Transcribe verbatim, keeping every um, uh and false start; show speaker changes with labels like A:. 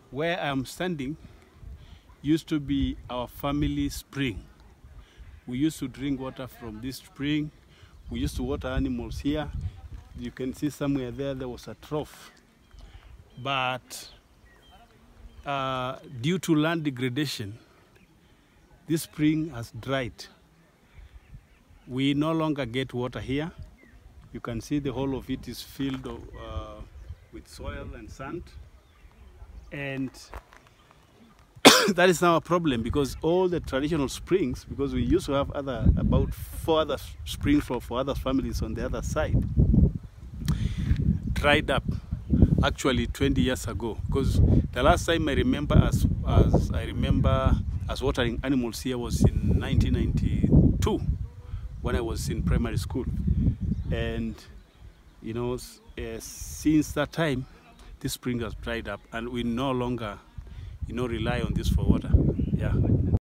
A: Where I'm standing used to be our family spring. We used to drink water from this spring. We used to water animals here. You can see somewhere there, there was a trough. But uh, due to land degradation, this spring has dried. We no longer get water here. You can see the whole of it is filled of, uh, with soil and sand. And that is now a problem, because all the traditional springs, because we used to have other about four other springs for, for other families on the other side, dried up actually twenty years ago. Because the last time I remember as, as I remember as watering animals here was in nineteen ninety-two, when I was in primary school. And you know, uh, since that time, this spring has dried up, and we no longer, you know, rely on this for water. Yeah.